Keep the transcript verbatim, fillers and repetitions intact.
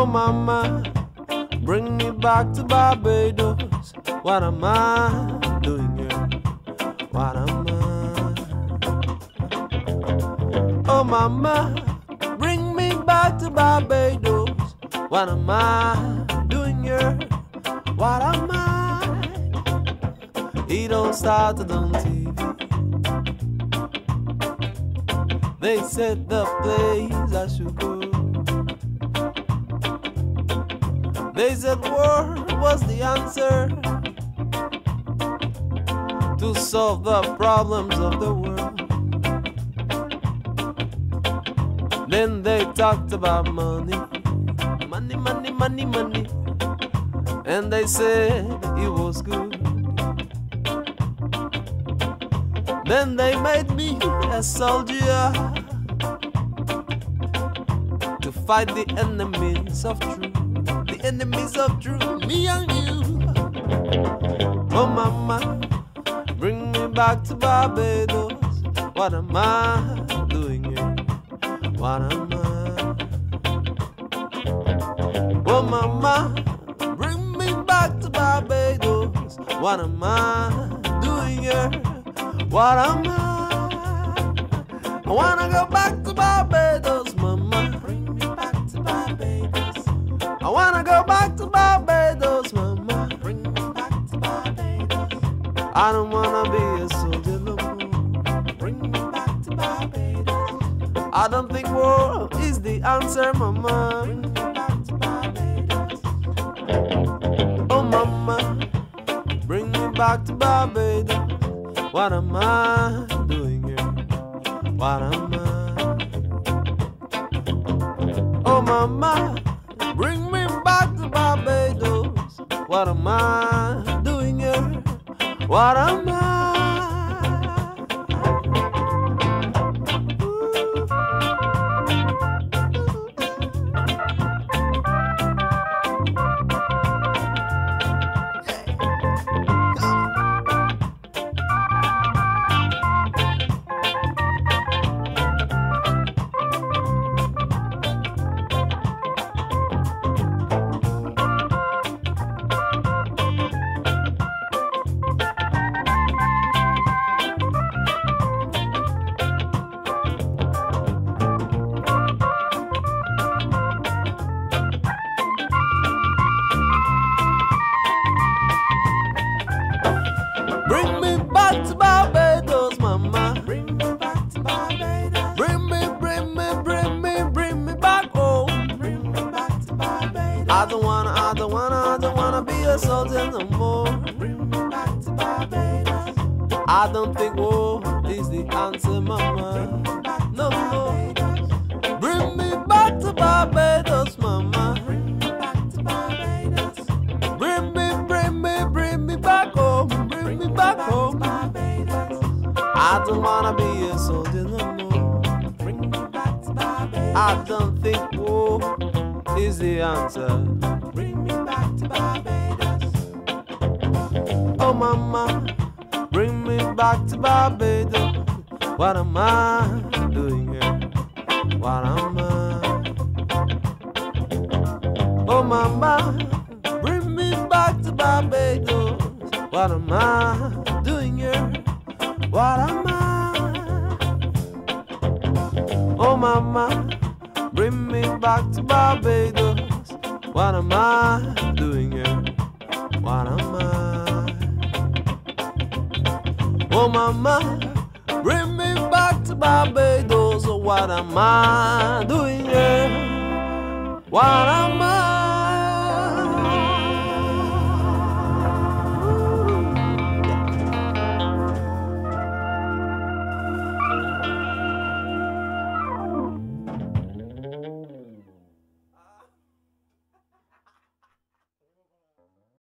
Oh mama, bring me back to Barbados. What am I doing here? What am I? Oh mama, bring me back to Barbados. What am I doing here? What am I? It all started on T V. They said the place I should go. They said war was the answer to solve the problems of the world. Then they talked about money, money, money, money, money, and they said it was good. Then they made me a soldier to fight the enemies of truth. The enemies of truth, me and you. Oh mama, bring me back to Barbados. What am I doing here? What am I? Oh mama, bring me back to Barbados. What am I doing here? What am I? I wanna go back to Barbados, mama. Bring me back to Barbados. I wanna go back to Barbados, mama. Bring me back to Barbados. I don't wanna be a soldier no more. Bring me back to Barbados. I don't think war is the answer, mama. Bring me back to Barbados. Oh mama, bring me back to Barbados. What am I doing here? What am I? Oh mama, bring me back to Barbados. What am I doing here? What am I? Bring me back to Barbados, mama. Bring me back to Barbados. Bring me, bring me, bring me, bring me back home. Bring me back to Barbados. I don't wanna, I don't wanna, I don't wanna be a soldier no more. Bring me back to Barbados. I don't think war is the answer, mama. No, no. Bring me back to Barbados, mama. Bring me back to Barbados. Bring me, bring me, bring me back home. Bring me back home. I don't wanna be a soldier no more. Bring me back to Barbados. I don't think war is the answer. Bring me back to Barbados. Oh mama, bring me back to Barbados. What am I doing here? What am I? Oh mama, bring me back to Barbados. What am I doing here? What am I? Oh mama, bring me back to Barbados. What am I doing here? What am I? Oh mama, bring me back to Barbados. What am I doing here? What am I?